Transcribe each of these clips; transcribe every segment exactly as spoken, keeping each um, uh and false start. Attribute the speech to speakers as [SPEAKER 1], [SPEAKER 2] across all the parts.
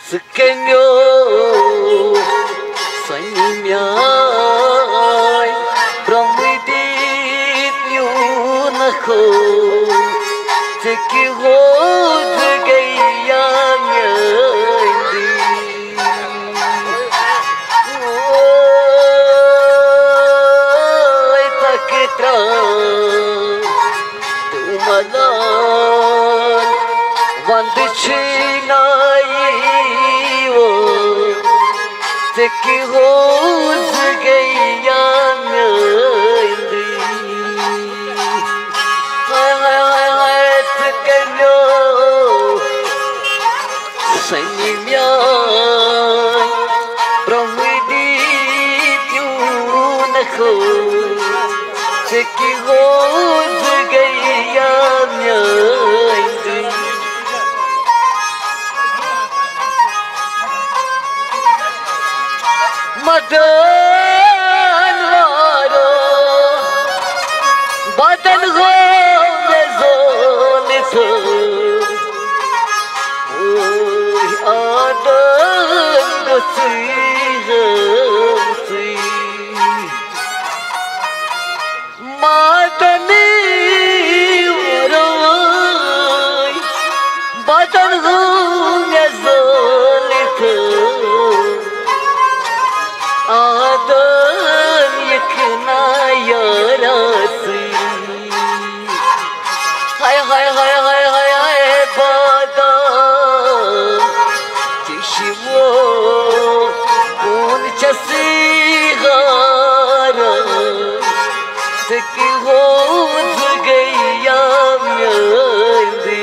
[SPEAKER 1] Sekenyo sanyimyai Brahmidit yunakho Teki hod gaya myandi Oy takitra tumalan Vandichinai Teki hod gaya myandi Hai hai hai hai tekenyo sanyimyai Brahmidit yunakho Teki hod gaya myandi Madan varo badan ho mezone tho Oy adan gotsi gotsi Madani varo badan ho mezone tho Adam yakna yarasi Hay hay hay hay hay hay badam Tishimo un chasigara Teki hod gaya myandi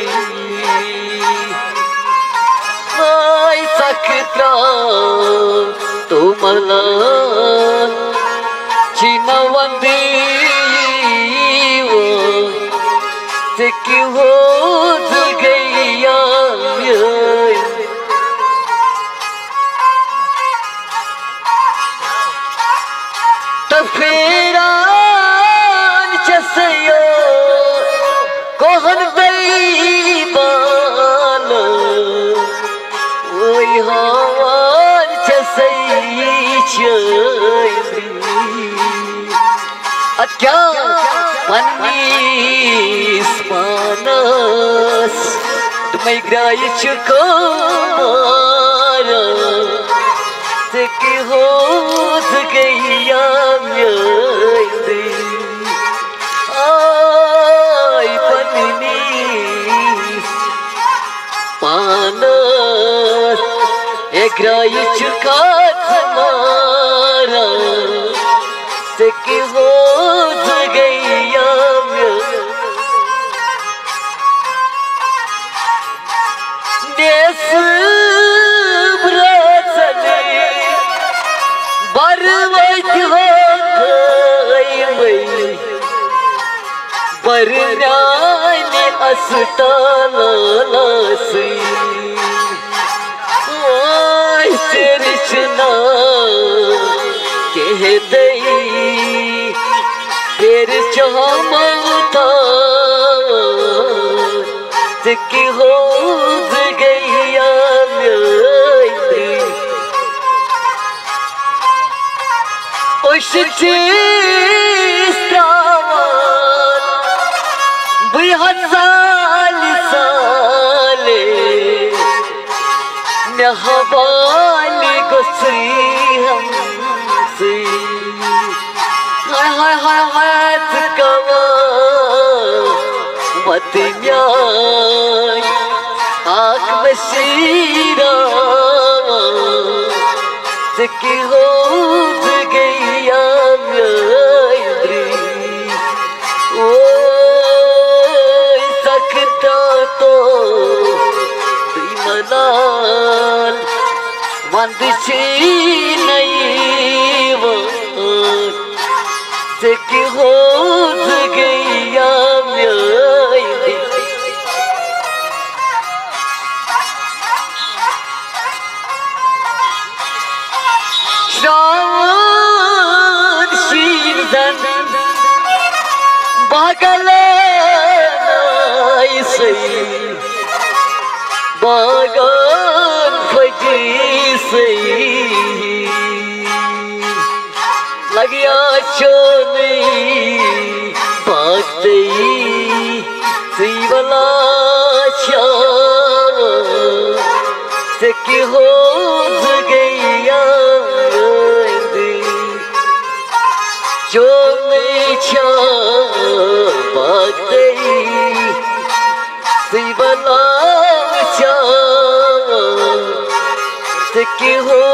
[SPEAKER 1] Hay saktra Tumalan Chinawandi Teki hod gaya myandi Tafiran chasayo Kohan baybala Oy hawan chasay chayri Atya manis manas Tumay graya chukamara Teki hod gaya myandi Ay paninis manas Egraya chukat mara Teki hod gaya myandi Des bratsale barvait ho gayi barnyane astalasi Oy terichna keh dei ter chamata Teki hod gaya myandi Oy shichistavan Bihad sali sale Nehavali gosri hamsi Hai hai hai hai tkawa Matnyai Ak basira Teki hod gaya myandi Oy sakta to Dimanan Vandichinai Teki hod gaya myandi Shravan Shildan Bagalan Isai Bagan Fajr सही लगिया चोने भागते सीवला शाम से कि हो गया जो मैं भागते सीवला शाम से कि हो